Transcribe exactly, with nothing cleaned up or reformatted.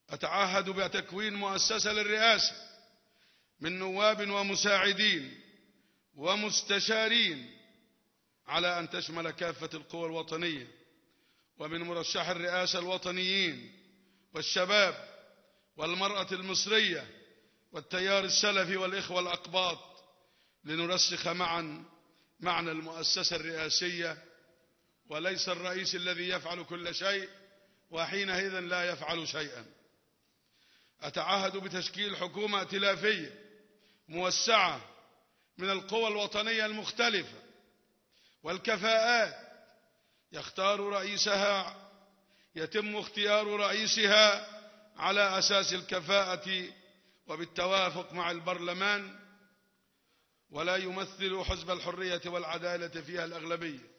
أتعهد بتكوين مؤسسة للرئاسة من نواب ومساعدين ومستشارين على أن تشمل كافة القوى الوطنية، ومن مرشح الرئاسة الوطنيين والشباب والمرأة المصرية والتيار السلفي والإخوة الأقباط، لنرسخ معا معنى المؤسسة الرئاسية، وليس الرئيس الذي يفعل كل شيء وحينئذ لا يفعل شيئا. أتعهد بتشكيل حكومة ائتلافية موسعة من القوى الوطنية المختلفة والكفاءات، يختار رئيسها يتم اختيار رئيسها على أساس الكفاءة وبالتوافق مع البرلمان، ولا يمثل حزب الحرية والعدالة فيها الأغلبية.